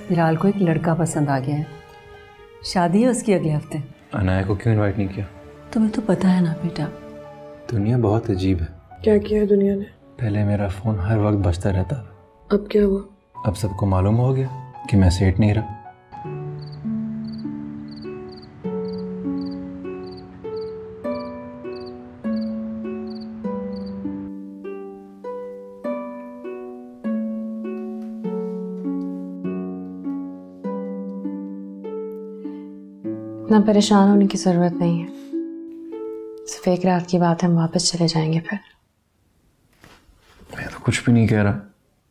बिलाल को एक लड़का पसंद आ गया है, शादी है उसकी अगले हफ्ते। अनाया को क्यों इनवाइट नहीं किया? तुम्हें तो पता है ना बेटा। दुनिया बहुत अजीब है। क्या किया है दुनिया ने? पहले मेरा फोन हर वक्त बजता रहता, अब क्या हुआ? अब सबको मालूम हो गया कि मैं सेठ नहीं रहा। इतना परेशान होने की ज़रूरत नहीं है। सिर्फ एक रात की बात है, हम वापस चले जाएंगे फिर। मैं तो कुछ भी नहीं कह रहा।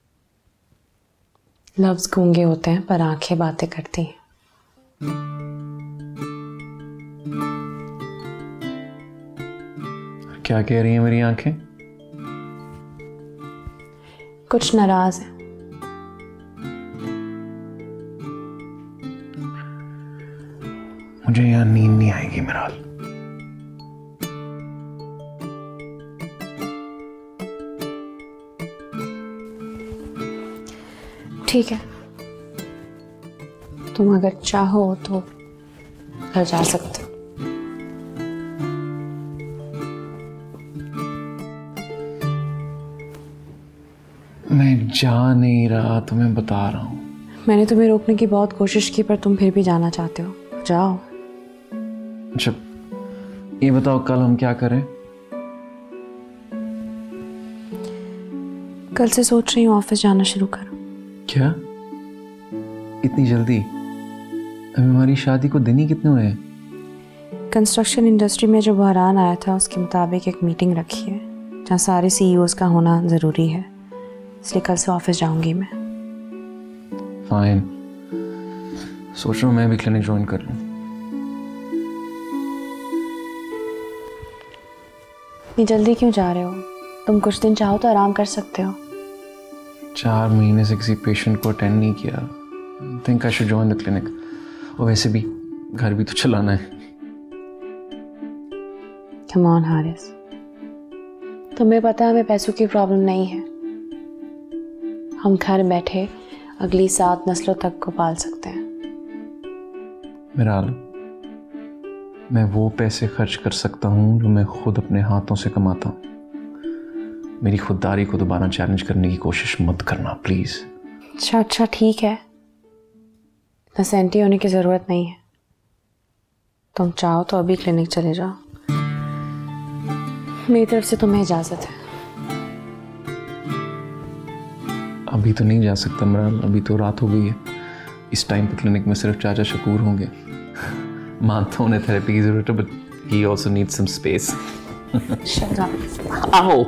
लफ्ज़ गूंगे होते हैं पर आंखें बातें करती हैं। क्या कह रही हैं मेरी आंखें? कुछ नाराज है। मुझे यहाँ नींद नहीं आएगी मिराल। ठीक है, तुम अगर चाहो तो घर जा सकते हो। मैं जा नहीं रहा, तुम्हें बता रहा हूँ। मैंने तुम्हें रोकने की बहुत कोशिश की पर तुम फिर भी जाना चाहते हो। जाओ। अच्छा ये बताओ कल हम क्या करें? कल से सोच रही हूँ ऑफिस जाना शुरू करो। क्या इतनी जल्दी? अभी हमारी शादी को दिन ही कितने हुए हैं? कंस्ट्रक्शन इंडस्ट्री में जो बहरान आया था उसके मुताबिक एक मीटिंग रखी है जहाँ सारे सीईओज का होना ज़रूरी है, इसलिए कल से ऑफिस जाऊंगी मैं। फाइन, सोच रहा हूँ मैं भी क्लिनिक ज्वाइन कर लूँ। इतनी जल्दी क्यों जा रहे हो? तुम कुछ दिन चाहो तो आराम कर सकते हो। 4 महीने से किसी पेशेंट को अटेंड नहीं किया। Think I should join the clinic. और वैसे भी घर भी तो चलाना है। कम ऑन हारिस, तुम्हें पता है हमें पैसों की प्रॉब्लम नहीं है। हम घर बैठे अगली 7 नस्लों तक को पाल सकते हैं। मिराल, मैं वो पैसे खर्च कर सकता हूँ जो मैं खुद अपने हाथों से कमाता हूँ। मेरी खुददारी को दोबारा चैलेंज करने की कोशिश मत करना प्लीज। अच्छा ठीक है, इतना सेंटी होने की जरूरत नहीं है। तुम चाहो तो अभी क्लिनिक चले जाओ, मेरी तरफ से तुम्हें इजाजत है। अभी तो नहीं जा सकता मिराल, अभी तो रात हो गई है। इस टाइम पे क्लिनिक में सिर्फ चाचा शकूर होंगे। मानता हूं उन्हें थेरेपी की जरूरत है, but he also needs some space. Shut up. आओ।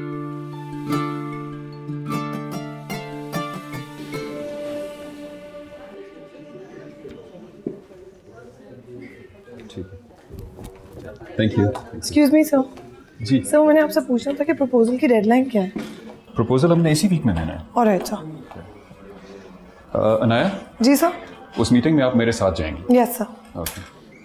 Thank you. Excuse me sir. जी सर, मैंने आपसे पूछना था कि प्रपोजल की डेडलाइन क्या है? प्रपोजल हमने इसी वीक में देना है। और अच्छा। अनाया, जी सर। उस मीटिंग में आप मेरे साथ जाएंगी। Yes sir. ओके।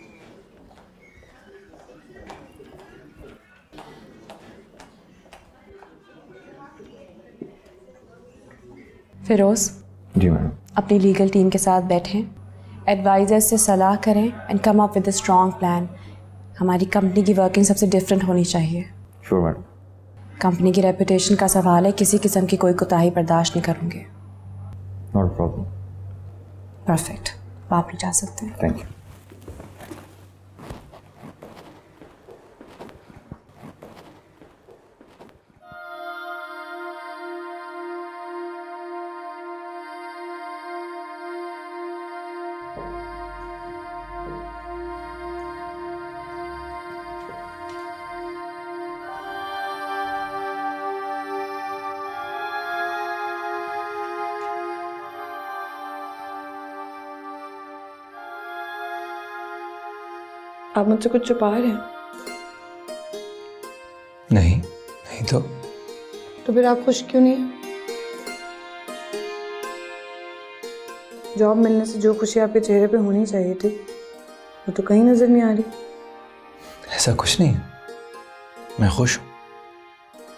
फिरोज, जी मैम। अपनी लीगल टीम के साथ बैठें, एडवाइजर से सलाह करें and come up with a strong plan. हमारी कंपनी की वर्किंग सबसे डिफरेंट होनी चाहिए। Sure madam. कंपनी की रेपुटेशन का सवाल है, किसी किस्म की कोई कोताही बर्दाश्त नहीं करूँगे। Not problem. परफेक्ट, आप भी जा सकते हैं। Thank you. आप मुझसे कुछ छुपा रहे हैं? नहीं तो फिर आप खुश क्यों नहीं? जॉब मिलने से जो खुशी आपके चेहरे पे होनी चाहिए थी वो तो कहीं नजर नहीं आ रही। ऐसा कुछ नहीं है, मैं खुश हूँ।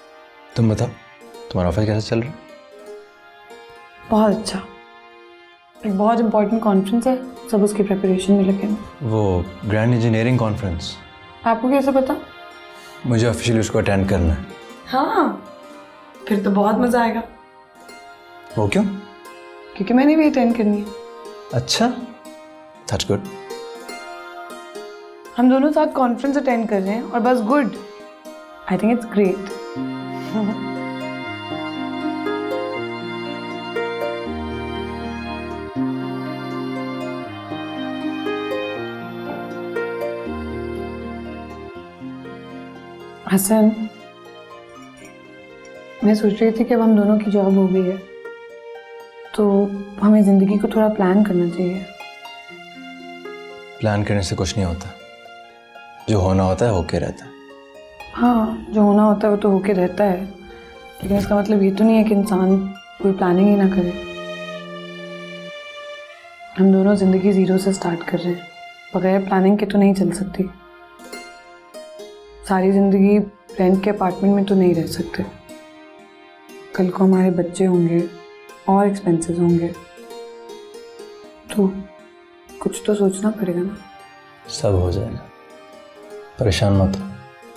तुम बताओ, तुम्हारा ऑफिस कैसा चल रहा है? बहुत अच्छा। एक बहुत इंपॉर्टेंट कॉन्फ्रेंस है, सब उसकी प्रिपरेशन में लगे हैं। वो ग्रैंड इंजीनियरिंग कॉन्फ्रेंस, आपको कैसे पता? मुझे ऑफिशियली उसको अटेंड करना है। हाँ, फिर तो बहुत मज़ा आएगा। वो क्यों? क्योंकि मैंने भी अटेंड करनी है। अच्छा, दैट्स गुड। हम दोनों साथ कॉन्फ्रेंस अटेंड कर रहे हैं और बस good. I think it's great. Hasan, मैं सोच रही थी कि अब हम दोनों की जॉब हो गई है तो हमें ज़िंदगी को थोड़ा प्लान करना चाहिए। प्लान करने से कुछ नहीं होता, जो होना होता है होके रहता है। हाँ, जो होना होता है वो तो होके रहता है, लेकिन इसका मतलब ये तो नहीं है कि इंसान कोई प्लानिंग ही ना करे। हम दोनों ज़िंदगी ज़ीरो से स्टार्ट कर रहे हैं, बगैर प्लानिंग के तो नहीं चल सकती। सारी ज़िंदगी रेंट के अपार्टमेंट में तो नहीं रह सकते। कल को हमारे बच्चे होंगे और एक्सपेंसेस होंगे, तो कुछ तो सोचना पड़ेगा ना। सब हो जाएगा, परेशान मत हो।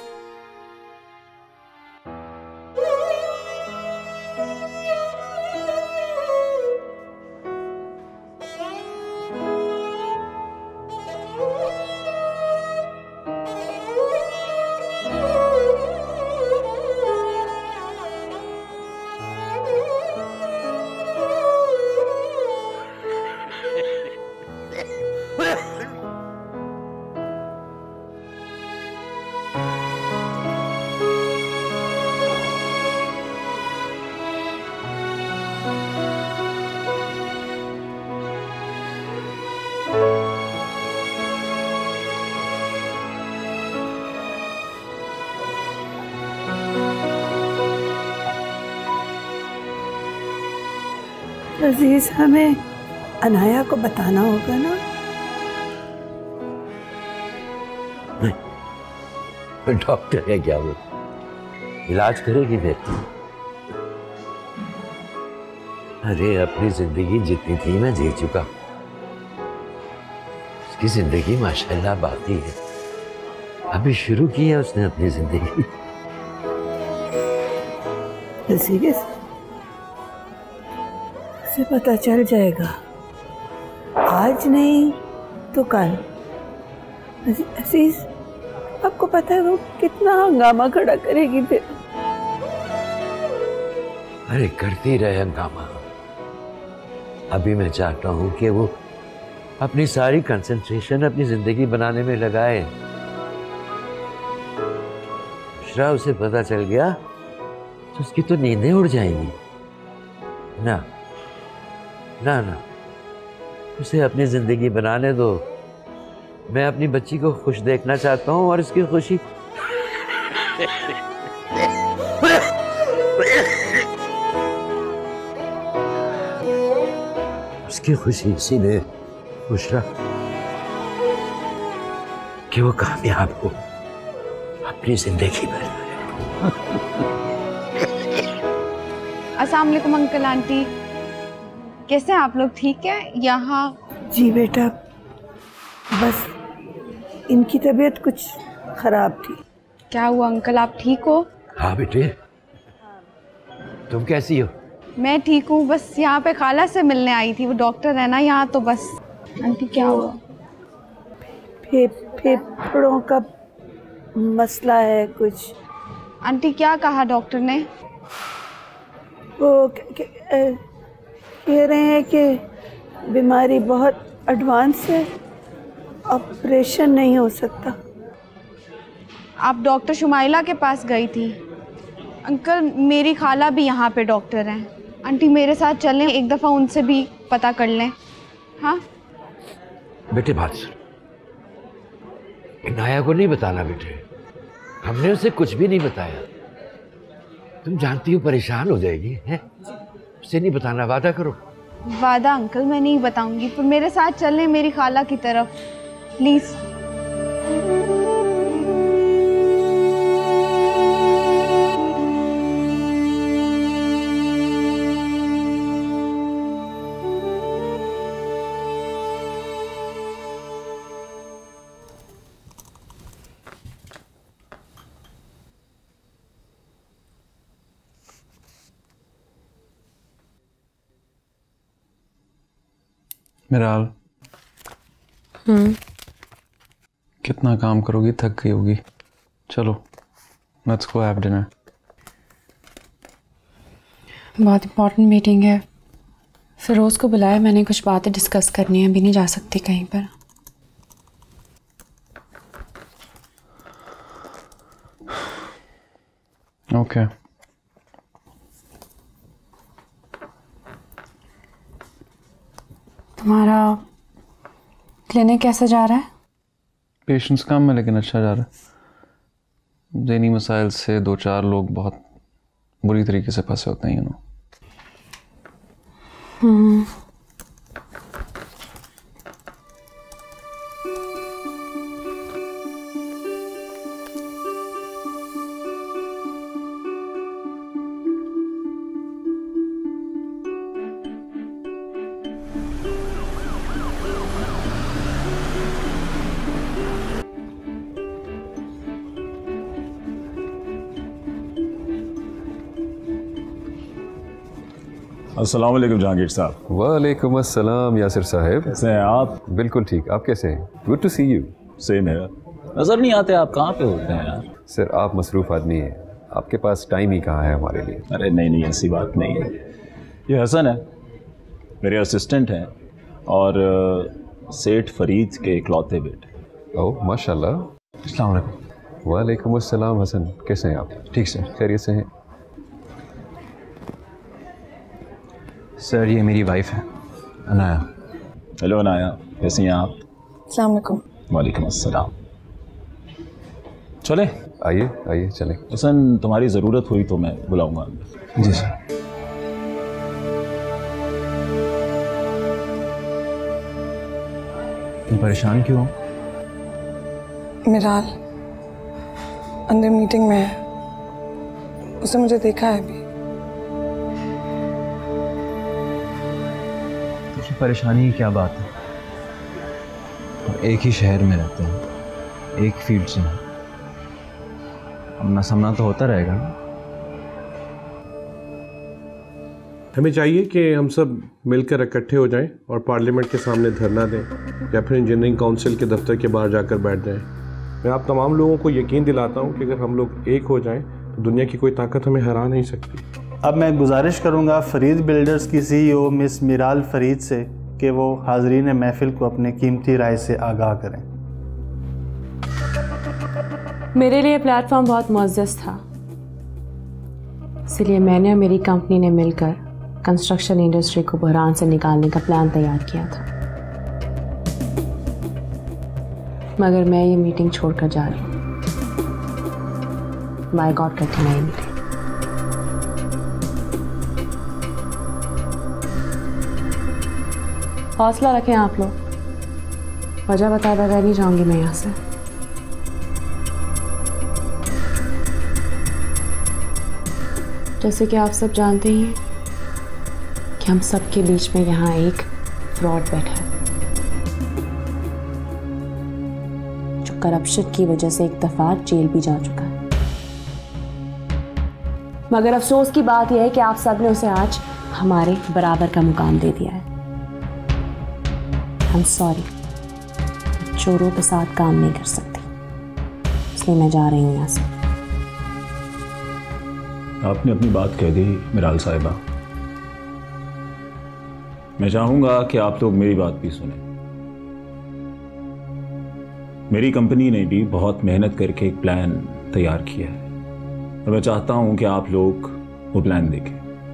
अजीज, हमें अनाया को बताना होगा ना। डॉक्टर है क्या, वो इलाज करेगी फिर? अरे अपनी जिंदगी जितनी थी मैं जी चुका, उसकी जिंदगी माशाल्लाह बाकी है, अभी शुरू की है उसने अपनी जिंदगी। उसे पता चल जाएगा, आज नहीं तो कल। अजीज, आपको पता है वो कितना हंगामा खड़ा करेगी फिर। अरे करती रहे हंगामा, अभी मैं चाहता हूं कि वो अपनी सारी कंसंट्रेशन अपनी जिंदगी बनाने में लगाए। बुशरा, उसे पता चल गया तो उसकी तो नींदें उड़ जाएंगी। ना ना ना, उसे अपनी जिंदगी बनाने दो। मैं अपनी बच्ची को खुश देखना चाहता हूँ और उसकी खुशी उसकी खुशी इसी में बुशरा कि वो कामयाब हो अपनी जिंदगी में। अस्सलाम वालेकुम अंकल आंटी, कैसे हैं आप लोग? ठीक है यहाँ? जी बेटा, बस इनकी तबीयत कुछ खराब थी। क्या हुआ अंकल, आप ठीक हो? हाँ बेटे, तुम कैसी हो? मैं ठीक हूँ, बस यहाँ पे खाला से मिलने आई थी, वो डॉक्टर है ना यहाँ, तो बस। आंटी क्या हुआ? फेफड़ों का मसला है कुछ। आंटी क्या कहा डॉक्टर ने? वो कह रहे हैं कि बीमारी बहुत एडवांस है, ऑपरेशन नहीं हो सकता। आप डॉक्टर शुमाइला के पास गई थी? अंकल मेरी खाला भी यहाँ पे डॉक्टर हैं, आंटी मेरे साथ चलें, एक दफ़ा उनसे भी पता कर लें। हाँ बेटे बात सुन, इनाया को नहीं बताना बेटे, हमने उसे कुछ भी नहीं बताया। तुम जानती हो परेशान हो जाएगी, हैं? उसे नहीं बताना, वादा करो। वादा अंकल, मैं नहीं बताऊंगी, पर मेरे साथ चलें मेरी खाला की तरफ प्लीज़। मिराल, कितना काम करोगी, थक गई होगी। चलो लेट्स गो हैव डिनर। बहुत इम्पोर्टेंट मीटिंग है। फिरोज़ को बुलाया मैंने, कुछ बातें डिस्कस करनी है, अभी नहीं जा सकती कहीं पर। ओके। तुम्हारा क्लिनिक कैसा जा रहा है? पेशेंट्स कम है लेकिन अच्छा जा रहा है। ज़हनी मसाइल से 2-4 लोग बहुत बुरी तरीके से फंसे होते हैं, यू नो। अस्सलाम वालेकुम जहांगीर साहब। वालेकुम अस्सलाम यासिर साहब। कैसे हैं आप? बिल्कुल ठीक, आप कैसे हैं? Good to see you. Same है। नज़र नहीं आते, आप कहाँ पे होते हैं यार? सर आप मसरूफ़ आदमी हैं, आपके पास टाइम ही कहाँ है हमारे लिए। अरे नहीं, ऐसी बात नहीं है। ये हसन है, मेरे असिस्टेंट हैं और सेठ फरीद के इकलौते बेटे। ओह माशाल्लाह। अस्सलाम वालेकुम। वालेकुम अस्सलाम हसन, कैसे हैं आप? ठीक सर। खैरियत से हैं? सर ये मेरी वाइफ है अनाया। हेलो अनाया, कैसी हैं आप? अस्सलाम वालेकुम। वालेकुम अस्सलाम। चले आइए आइए चलें। हसन, तुम्हारी ज़रूरत हुई तो मैं बुलाऊंगा। जी सर। तुम परेशान क्यों हो? मिराल अंदर मीटिंग में है, उसने मुझे देखा है अभी। तो परेशानी की क्या बात है? हम एक ही शहर में रहते हैं, एक फील्ड से हैं, आमना सामना तो होता रहेगा ना। हमें चाहिए कि हम सब मिलकर इकट्ठे हो जाएं और पार्लियामेंट के सामने धरना दें या फिर इंजीनियरिंग काउंसिल के दफ्तर के बाहर जाकर बैठ जाएं। मैं आप तमाम लोगों को यकीन दिलाता हूं कि अगर हम लोग एक हो जाएं तो दुनिया की कोई ताकत हमें हरा नहीं सकती। अब मैं गुजारिश करूंगा फरीद बिल्डर्स की CEO मिस मिराल फरीद से कि वो हाज़रीन महफिल को अपने कीमती राय से आगाह करें। मेरे लिए प्लेटफॉर्म बहुत मुअज़्ज़ज़ था, इसलिए मैंने और मेरी कंपनी ने मिलकर कंस्ट्रक्शन इंडस्ट्री को बहरान से निकालने का प्लान तैयार किया था। मगर मैं ये मीटिंग छोड़कर जा रही हूँ। बाय गॉड करके नहीं मीटिंग। हौसला रखें आप लोग, वजह बता बगैर नहीं जाऊंगी मैं यहाँ से। जैसे कि आप सब जानते ही हैं कि हम सब के बीच में यहाँ एक फ्रॉड बैठा है जो करप्शन की वजह से एक दफा जेल भी जा चुका है। मगर अफसोस की बात यह है कि आप सब ने उसे आज हमारे बराबर का मुकाम दे दिया है। I'm sorry, चोरों के साथ काम नहीं कर सकती, इसलिए मैं जा रही हूँ यहाँ से। आपने अपनी बात कह दी मिराल साहिबा। मैं चाहूंगा कि आप लोग मेरी बात भी सुने। मेरी कंपनी ने भी बहुत मेहनत करके एक प्लान तैयार किया है और मैं चाहता हूं कि आप लोग वो प्लान देखें।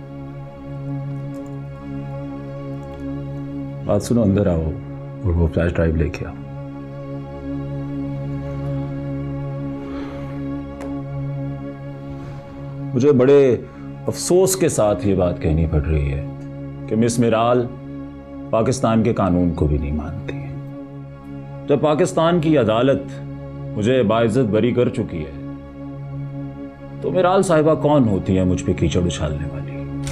बात सुनो, अंदर आओ और वो फ्लैश ड्राइव लेके आओ। मुझे बड़े अफसोस के साथ ये बात कहनी पड़ रही है कि मिस मिराल पाकिस्तान के कानून को भी नहीं मानती है। जब पाकिस्तान की अदालत मुझे बाइज्जत बरी कर चुकी है तो मिराल साहिबा कौन होती है मुझ पे कीचड़ उछालने वाली?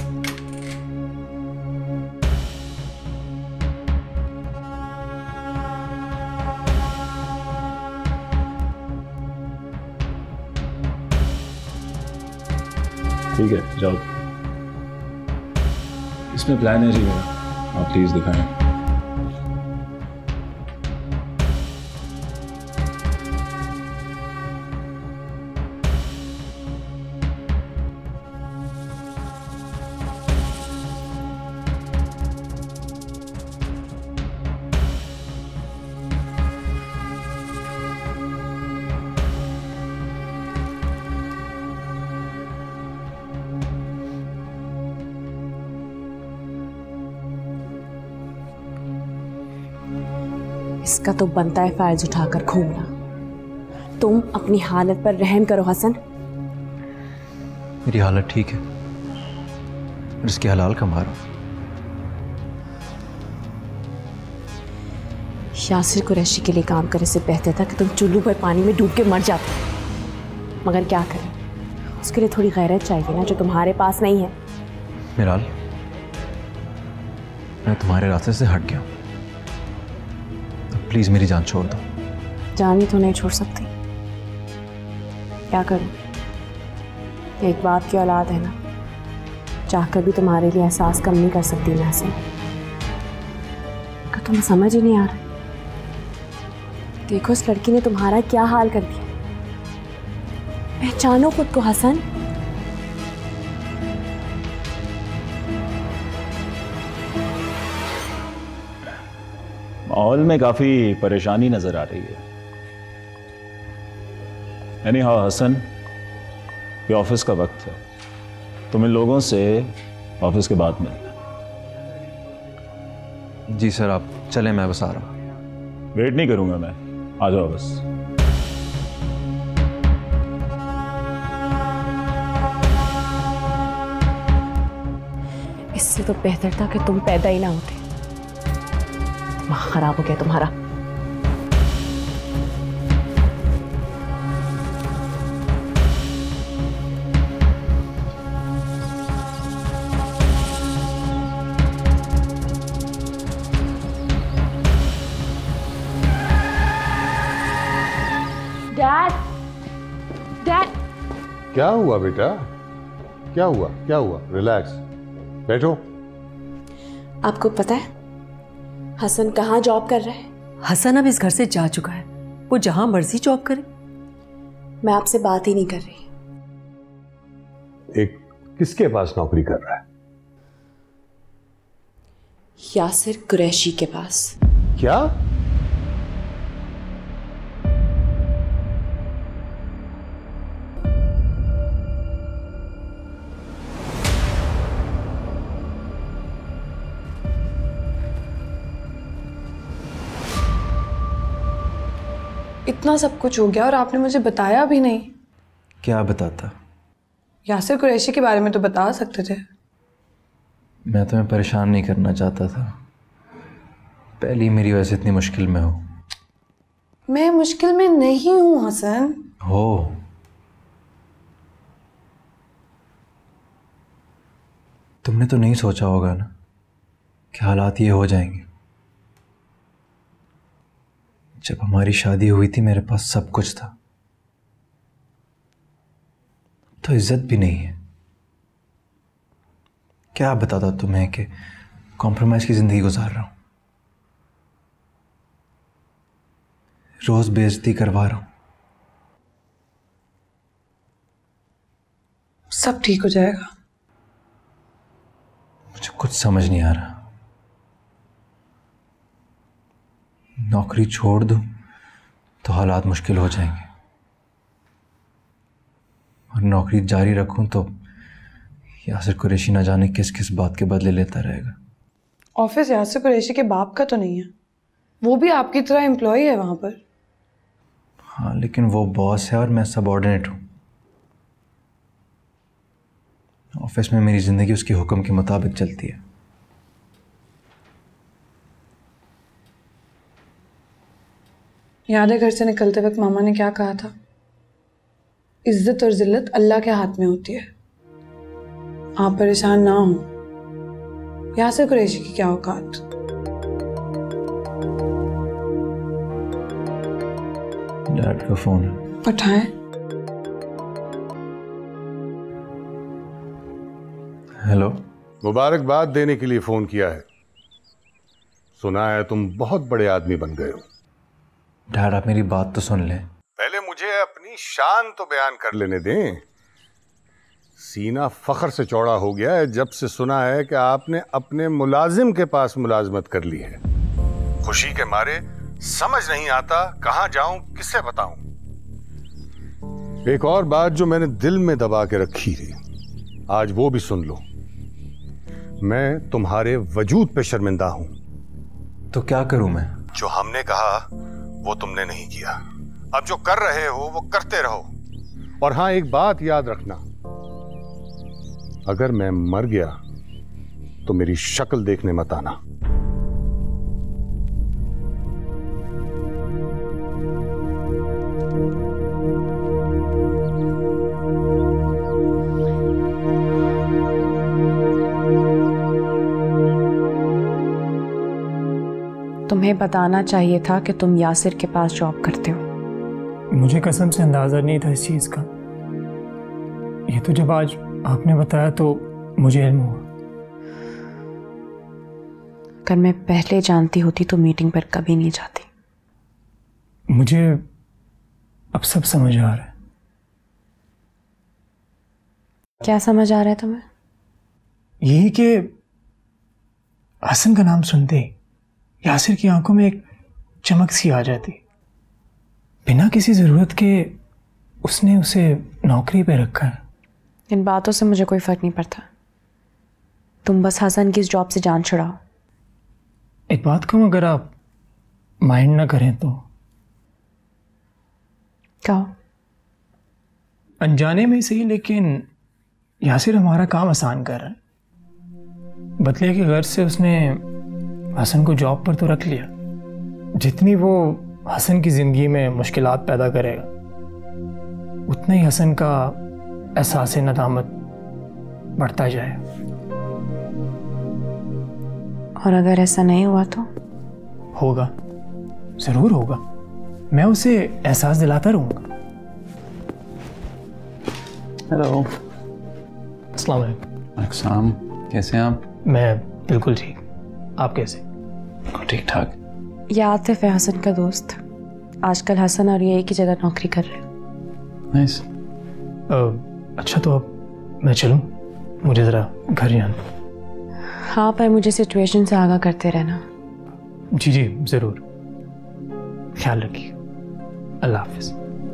ठीक है, जाओ। इसमें प्लान है जी मेरा, आप प्लीज दिखाएं। इसका तो बनता है फायज उठाकर घूमना। तुम अपनी हालत पर रहम करो हसन। मेरी हालत ठीक है, इसकी हलाल कमा रहा हूं। यासिर कुरैशी के लिए काम करने से बेहतर था कि तुम चुल्लू पर पानी में डूब के मर जाते। मगर क्या करें, उसके लिए थोड़ी गैरत चाहिए ना, जो तुम्हारे पास नहीं है। मिराल, मैं तुम्हारे रास्ते से हट गया हूं, तो प्लीज मेरी जान छोड़ दो। जान ही तो नहीं छोड़ सकती, क्या करूं? एक बाप की औलाद है ना, चाहकर भी तुम्हारे लिए एहसास कम नहीं कर सकती मैं हसन। तुम्हें समझ ही नहीं आ रहा। देखो इस लड़की ने तुम्हारा क्या हाल कर दिया। पहचानो खुद को हसन। माहौल में काफी परेशानी नजर आ रही है। यानी हाँ हसन, ये ऑफिस का वक्त है, तुम इन लोगों से ऑफिस के बाद मिलना। जी सर, आप चलें, मैं बस आ रहा हूं। वेट नहीं करूंगा मैं, आ जाओ बस। इससे तो बेहतर था कि तुम पैदा ही ना होते। दिमाग खराब हो गया तुम्हारा। डैड, क्या हुआ बेटा? क्या हुआ? क्या हुआ? रिलैक्स, बैठो। आपको पता है हसन कहाँ जॉब कर रहा है? हसन अब इस घर से जा चुका है, वो जहां मर्जी जॉब करे। मैं आपसे बात ही नहीं कर रही। एक किसके पास नौकरी कर रहा है? यासिर कुरैशी के पास। क्या? इतना सब कुछ हो गया और आपने मुझे बताया भी नहीं। क्या बताता? यासिर कुरैशी के बारे में तो बता सकते थे। मैं तुम्हें परेशान नहीं करना चाहता था, पहली मेरी वजह से इतनी मुश्किल में हो। मैं मुश्किल में नहीं हूं हसन। हो। तुमने तो नहीं सोचा होगा ना कि हालात ये हो जाएंगे। जब हमारी शादी हुई थी मेरे पास सब कुछ था, तो इज्जत भी नहीं है। क्या बताता तुम्हें कि कॉम्प्रोमाइज की जिंदगी गुजार रहा हूं, रोज बेइज्जती करवा रहा हूं। सब ठीक हो जाएगा। मुझे कुछ समझ नहीं आ रहा। नौकरी छोड़ दूं तो हालात मुश्किल हो जाएंगे, और नौकरी जारी रखूं तो यासिर कुरैशी ना जाने किस किस बात के बदले लेता रहेगा। ऑफिस यासिर कुरैशी के बाप का तो नहीं है, वो भी आपकी तरह एम्प्लॉय है वहां पर। हाँ, लेकिन वो बॉस है और मैं सबऑर्डिनेट हूं। ऑफिस में मेरी जिंदगी उसके हुक्म के मुताबिक चलती है। याद है घर से निकलते वक्त मामा ने क्या कहा था? इज्जत और जिल्लत अल्लाह के हाथ में होती है। आप परेशान ना हो। यासिर कुरैशी की क्या औकात। डैड का फोन है। उठाएं। हेलो। मुबारकबाद देने के लिए फोन किया है। सुना है तुम बहुत बड़े आदमी बन गए हो। डैड, आप मेरी बात तो सुन लें। पहले मुझे अपनी शान तो बयान कर लेने दें। सीना फख्र से चौड़ा हो गया है जब से सुना है कि आपने अपने मुलाजिम के पास मुलाजमत कर ली है। खुशी के मारे समझ नहीं आता कहां जाऊं, किससे बताऊं। एक और बात जो मैंने दिल में दबा के रखी थी, आज वो भी सुन लो। मैं तुम्हारे वजूद पे शर्मिंदा हूं। तो क्या करूं मैं? जो हमने कहा वो तुमने नहीं किया। अब जो कर रहे हो वो करते रहो। और हाँ, एक बात याद रखना, अगर मैं मर गया तो मेरी शक्ल देखने मत आना। तुम्हें बताना चाहिए था कि तुम यासिर के पास जॉब करते हो। मुझे कसम से अंदाज़ा नहीं था इस चीज़ का। ये तो जब आज आपने बताया तो मुझे इल्म हुआ। अगर मैं पहले जानती होती तो मीटिंग पर कभी नहीं जाती। मुझे अब सब समझ आ रहा है। क्या समझ आ रहा है तुम्हें? यही कि हसन का नाम सुनते ही यासिर की आंखों में एक चमक सी आ जाती। बिना किसी ज़रूरत के उसने उसे नौकरी पे रखा है। इन बातों से मुझे कोई फ़र्क नहीं पड़ता। तुम बस हसन की इस जॉब से जान छुड़ाओ। एक बात कहूँ, अगर आप माइंड ना करें तो। कहो। अनजाने में सही, लेकिन यासिर हमारा काम आसान कर रहा है। बदले की गर्ज से उसने हसन को जॉब पर तो रख लिया। जितनी वो हसन की ज़िंदगी में मुश्किलात पैदा करेगा, उतना ही हसन का एहसास नदामत बढ़ता जाए। और अगर ऐसा नहीं हुआ तो? होगा, ज़रूर होगा। मैं उसे एहसास दिलाता रहूँगा। हेलो। अस्सलाम वालेकुम। कैसे हैं आप? मैं बिल्कुल ठीक। आप कैसे? ठीक ठाक। ये आतिफ है, हसन का दोस्त। आजकल हसन और ये एक ही जगह नौकरी कर रहे हैं। नाइस। अच्छा, तो अब मैं चलूं? मुझे ज़रा घर जाना। हाँ, पर मुझे सिचुएशन से आगाह करते रहना। जी जी ज़रूर। ख्याल रखिए। अल्लाह हाफिज़।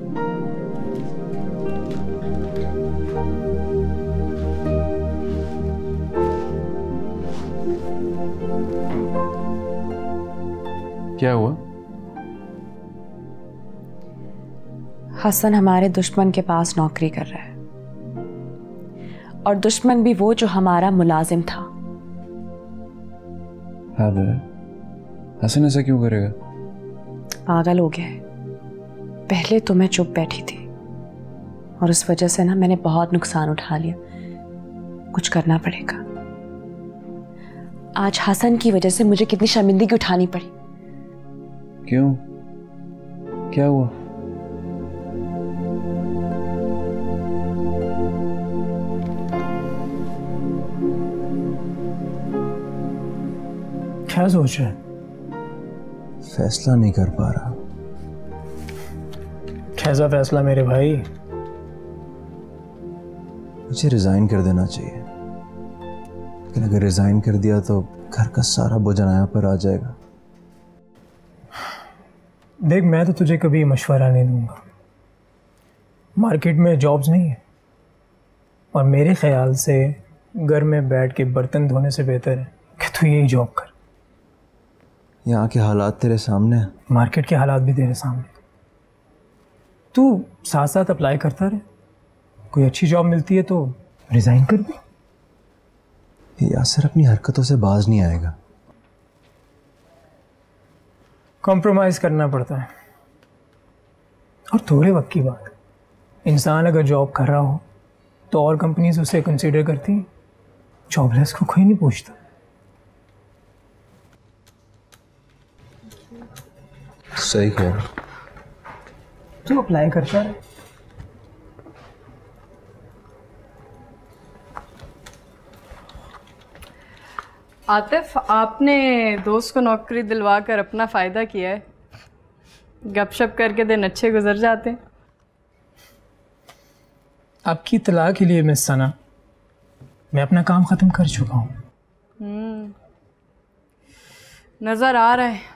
क्या हुआ? हसन हमारे दुश्मन के पास नौकरी कर रहा है, और दुश्मन भी वो जो हमारा मुलाजिम था। हसन ऐसा क्यों करेगा? पागल हो गया है। पहले तो मैं चुप बैठी थी, और उस वजह से ना मैंने बहुत नुकसान उठा लिया। कुछ करना पड़ेगा। आज हसन की वजह से मुझे कितनी शर्मिंदगी उठानी पड़ी। क्यों? क्या हुआ? क्या सोच रहे? फैसला नहीं कर पा रहा। कैसा फैसला मेरे भाई? मुझे रिजाइन कर देना चाहिए, लेकिन अगर रिजाइन कर दिया तो घर का सारा बोझ आया पर आ जाएगा। देख, मैं तो तुझे कभी मशवरा नहीं दूंगा। मार्केट में जॉब्स नहीं है, और मेरे ख्याल से घर में बैठ के बर्तन धोने से बेहतर है कि तू यही जॉब कर। यहाँ के हालात तेरे सामने हैं। मार्केट के हालात भी तेरे सामने। तू साथ साथ अप्लाई करता रहे। कोई अच्छी जॉब मिलती है तो रिज़ाइन कर दे। यासिर अपनी हरकतों से बाज नहीं आएगा। कॉम्प्रोमाइज़ करना पड़ता है, और थोड़े वक्त की बात। इंसान अगर जॉब कर रहा हो तो और कंपनीज उसे कंसीडर करती हैं। जॉबलेस को कोई नहीं पूछता। सही कह। तू अप्लाई करता रहे। आतिफ, आपने दोस्त को नौकरी दिलवा कर अपना फ़ायदा किया है। गपशप करके दिन अच्छे गुजर जाते हैं। आपकी इत्तला के लिए मिस सना, मैं अपना काम ख़त्म कर चुका हूँ। नज़र आ रहा है।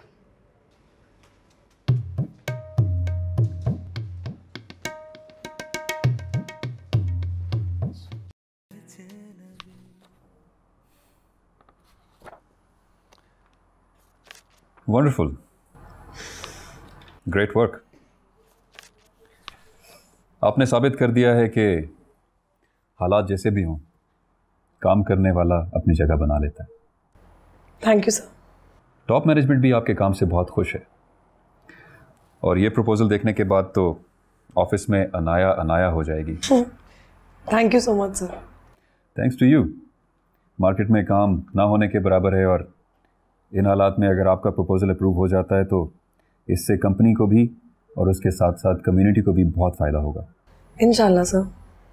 वंडरफुल। Great work. आपने साबित कर दिया है कि हालात जैसे भी हों, काम करने वाला अपनी जगह बना लेता है। Thank you sir. Top management भी आपके काम से बहुत खुश है, और ये प्रपोजल देखने के बाद तो ऑफिस में अनाया अनाया हो जाएगी। Thank you so much sir. Thanks to you. Market में काम ना होने के बराबर है, और इन हालात में अगर आपका प्रपोजल अप्रूव हो जाता है तो इससे कंपनी को भी और उसके साथ साथ कम्युनिटी को भी बहुत फ़ायदा होगा। इंशाल्लाह सर।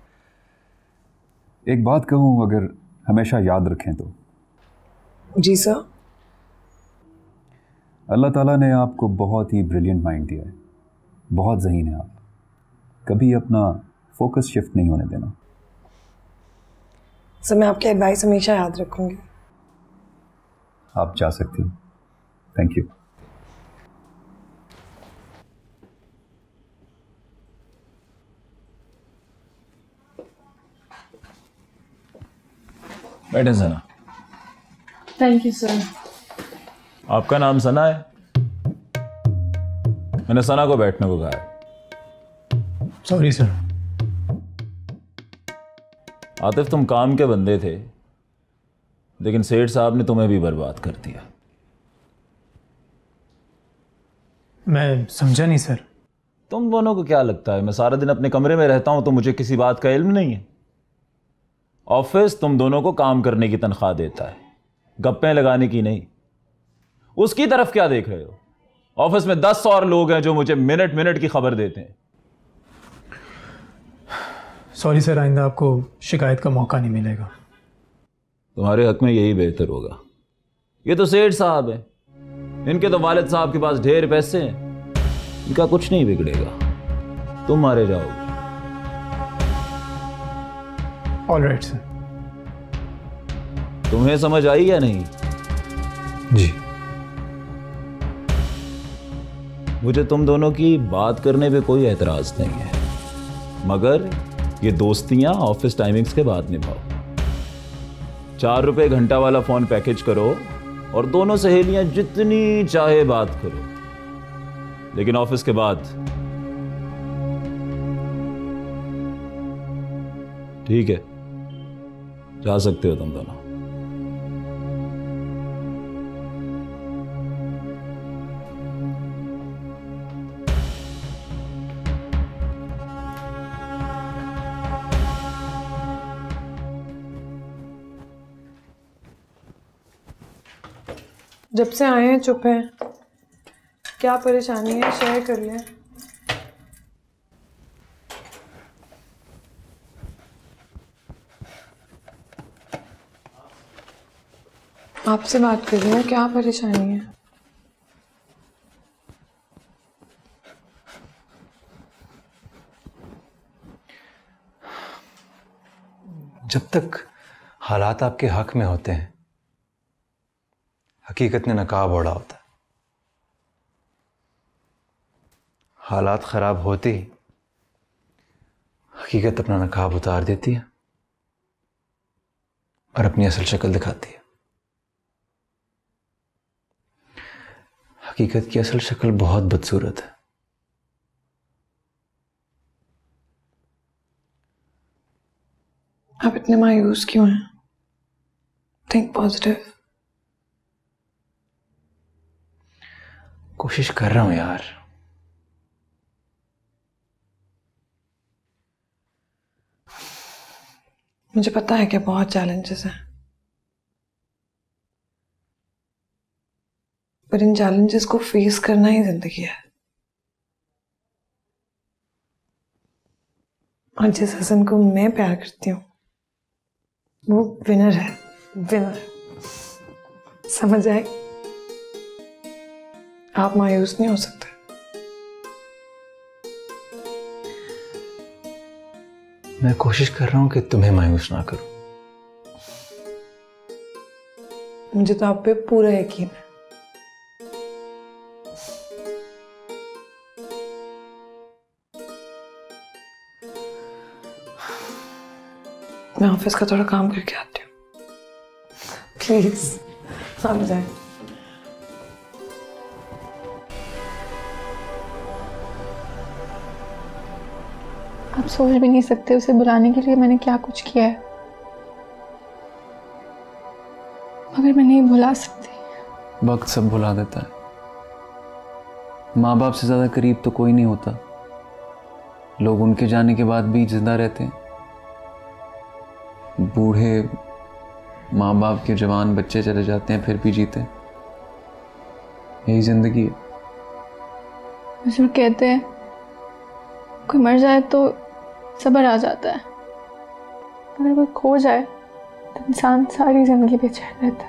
एक बात कहूँ, अगर हमेशा याद रखें तो। जी सर। अल्लाह ताला ने आपको बहुत ही ब्रिलियंट माइंड दिया है, बहुत ज़हीन है आप। कभी अपना फोकस शिफ्ट नहीं होने देना। सर मैं आपकी एडवाइस हमेशा याद रखूंगी। आप जा सकती हैं। Thank you. बैठे सना। Thank you sir. आपका नाम सना है? मैंने सना को बैठने को कहा है। Sorry sir. आतिफ, तुम काम के बंदे थे, लेकिन सेठ साहब ने तुम्हें भी बर्बाद कर दिया। मैं समझा नहीं सर। तुम दोनों को क्या लगता है मैं सारा दिन अपने कमरे में रहता हूं तो मुझे किसी बात का इल्म नहीं है? ऑफिस तुम दोनों को काम करने की तनख्वाह देता है, गप्पे लगाने की नहीं। उसकी तरफ क्या देख रहे हो? ऑफिस में 10 और लोग हैं जो मुझे मिनट मिनट की खबर देते हैं। सॉरी सर, आइंदा आपको शिकायत का मौका नहीं मिलेगा। तुम्हारे हक में यही बेहतर होगा। ये तो सेठ साहब हैं, इनके तो वालिद साहब के पास ढेर पैसे हैं, इनका कुछ नहीं बिगड़ेगा, तुम मारे जाओगे। All right sir. तुम्हें समझ आई या नहीं? जी। मुझे तुम दोनों की बात करने पे कोई एतराज नहीं है, मगर ये दोस्तियां ऑफिस टाइमिंग्स के बाद निभाओ। 4 रुपए घंटा वाला फोन पैकेज करो और दोनों सहेलियां जितनी चाहे बात करो, लेकिन ऑफिस के बाद। ठीक है, जा सकते हो तुम दोनों। जब से आए हैं चुप हैं। क्या परेशानी है, शेयर कर लें। आपसे बात कर रही हूँ, क्या परेशानी है? जब तक हालात आपके हक में होते हैं, हकीकत ने नकाब ओढ़ा होता है। हालात खराब होते ही हकीकत अपना नकाब उतार देती है और अपनी असल शक्ल दिखाती है। हकीकत की असल शक्ल बहुत बदसूरत है। आप इतने मायूस क्यों हैं? Think positive. कोशिश कर रहा हूं यार। मुझे पता है कि बहुत चैलेंजेस हैं, पर इन चैलेंजेस को फेस करना ही जिंदगी है। और जिस हसन को मैं प्यार करती हूँ वो विनर है, विनर। समझ आए? आप मायूस नहीं हो सकते। मैं कोशिश कर रहा हूं कि तुम्हें मायूस ना करूं। मुझे तो आप पे पूरा यकीन है। मैं ऑफिस का थोड़ा काम करके आती हूँ, प्लीज समझ जाए। आप सोच भी नहीं सकते उसे बुलाने के लिए मैंने क्या कुछ किया है, मगर मैं नहीं भुला सकती। वक्त सब भुला देता है। माँ बाप से ज़्यादा करीब तो कोई नहीं होता। लोग उनके जाने के बाद भी जिंदा रहते हैं। बूढ़े माँ बाप के जवान बच्चे चले जाते हैं फिर भी जीते हैं। यही जिंदगी है। हुजूर कहते हैं कोई मर जाए तो सब्र आ जाता है, अगर कोई खो जाए तो इंसान सारी जिंदगी बेचैन रहता है।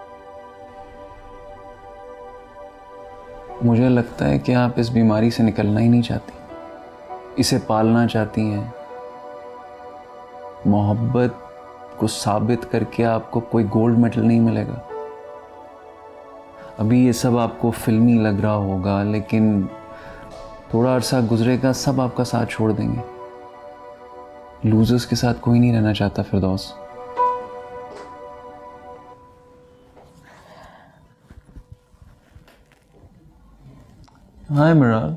मुझे लगता है कि आप इस बीमारी से निकलना ही नहीं चाहती, इसे पालना चाहती हैं। मोहब्बत को साबित करके आपको कोई गोल्ड मेडल नहीं मिलेगा। अभी ये सब आपको फिल्मी लग रहा होगा, लेकिन थोड़ा अरसा गुजरेगा सब आपका साथ छोड़ देंगे। लूजर्स के साथ कोई नहीं रहना चाहता फिरदौस। हाय मिराल,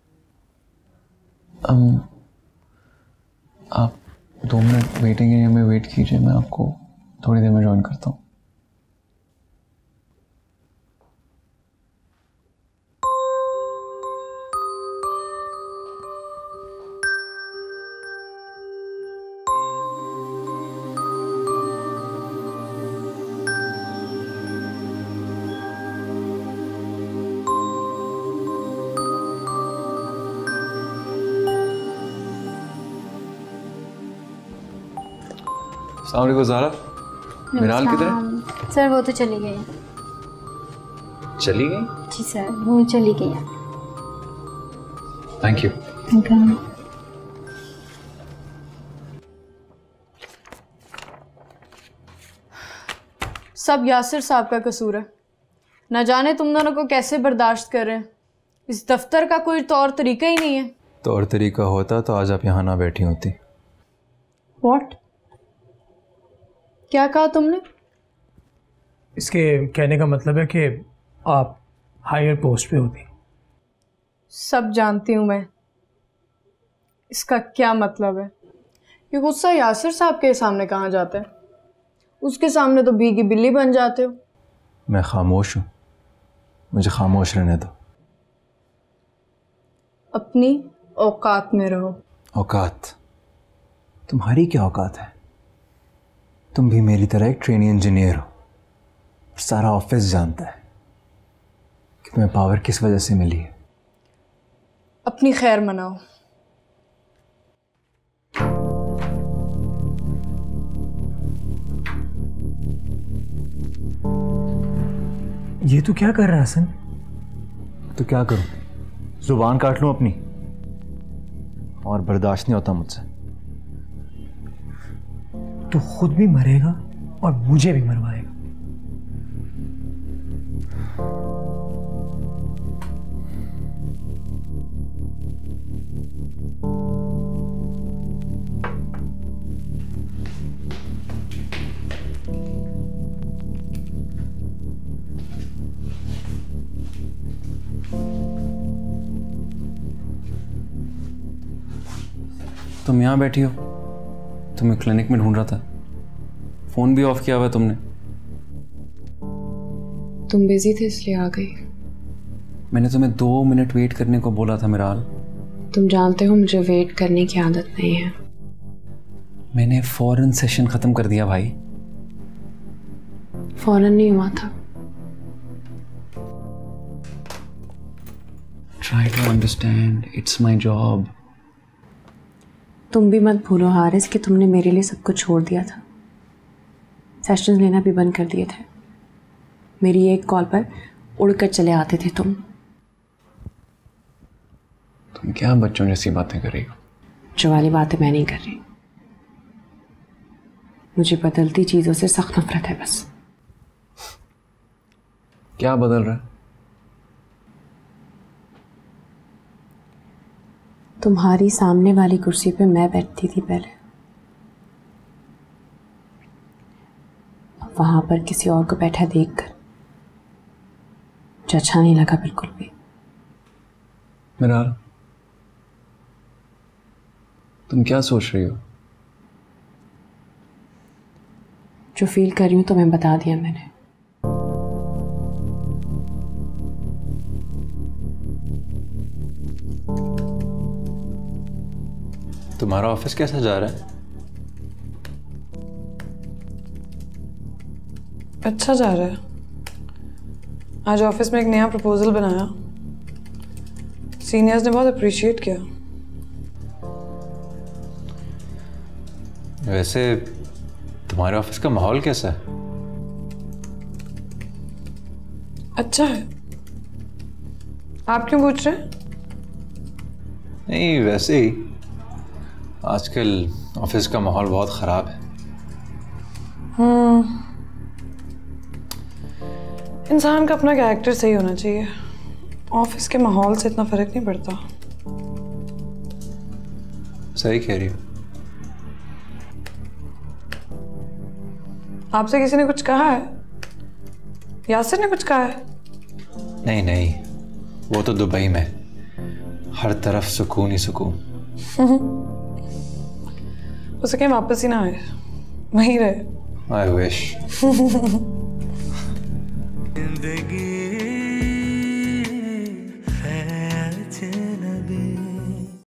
आप 2 मिनट वेटिंग एरिया में वेट कीजिए, मैं आपको थोड़ी देर में ज्वाइन करता हूँ। अस्सलाम ज़ारा, मिराल किधर है? सर वो तो चली गई। चली गई? जी सर, वो चली गई है। Thank you. सब यासिर साहब का कसूर है। न जाने तुम दोनों को कैसे बर्दाश्त कर रहे हैं। इस दफ्तर का कोई तौर तरीका ही नहीं है। तौर तरीका होता तो आज आप यहाँ ना बैठी होती। व्हाट? क्या कहा तुमने? इसके कहने का मतलब है कि आप हायर पोस्ट पे होती। सब जानती हूँ मैं। इसका क्या मतलब है? ये गुस्सा यासिर साहब के सामने कहाँ जाता है? उसके सामने तो भीगी बिल्ली बन जाते हो। मैं खामोश हूँ, मुझे खामोश रहने दो। अपनी औकात में रहो। औकात? तुम्हारी क्या औकात है? तुम भी मेरी तरह एक ट्रेनी इंजीनियर हो। सारा ऑफिस जानता है कि तुम्हें पावर किस वजह से मिली है। अपनी खैर मनाओ। ये तो क्या कर रहा है हसन? तो क्या करूं? जुबान काट लूं अपनी? और बर्दाश्त नहीं होता मुझसे। तो खुद भी मरेगा और मुझे भी मरवाएगा। तुम यहाँ बैठी हो? तुम्हें क्लिनिक में ढूंढ रहा था। फोन भी ऑफ किया हुआ है तुमने। तुम बिजी थे इसलिए आ गई। मैंने तुम्हें 2 मिनट वेट करने को बोला था मिराल। तुम जानते हो मुझे वेट करने की आदत नहीं है। मैंने फौरन सेशन खत्म कर दिया भाई। फौरन नहीं हुआ था। Try to understand, it's my job. तुम भी मत भूलो हारिस कि तुमने मेरे लिए सब कुछ छोड़ दिया था। सेशंस लेना भी बंद कर दिए थे। मेरी एक कॉल पर उड़कर चले आते थे तुम। तुम क्या बच्चों जैसी बातें कर रही हो? जो वाली बातें मैं नहीं कर रही। मुझे बदलती चीजों से सख्त नफरत है बस। क्या बदल रहा है? तुम्हारी सामने वाली कुर्सी पे मैं बैठती थी पहले, वहां पर किसी और को बैठा देखकर मुझे अच्छा नहीं लगा बिल्कुल भी। मिराल, तुम क्या सोच रही हो? जो फील कर रही हूँ तुम्हें बता दिया मैंने। तुम्हारा ऑफिस कैसा जा रहा है? अच्छा जा रहा है। आज ऑफिस में एक नया प्रपोजल बनाया, सीनियर्स ने बहुत अप्रिशिएट किया। वैसे तुम्हारे ऑफिस का माहौल कैसा है? अच्छा है। आप क्यों पूछ रहे हैं? नहीं, वैसे ही आजकल ऑफिस का माहौल बहुत ख़राब है। इंसान का अपना कैरेक्टर सही होना चाहिए। ऑफिस के माहौल से इतना फर्क नहीं पड़ता। सही कह रही हो। आपसे किसी ने कुछ कहा है? यासिर ने कुछ कहा है? नहीं नहीं, वो तो दुबई में, हर तरफ सुकून ही सुकून। उसे कहीं वापस ही ना आए, वहीं रहे। I wish. जिंदगी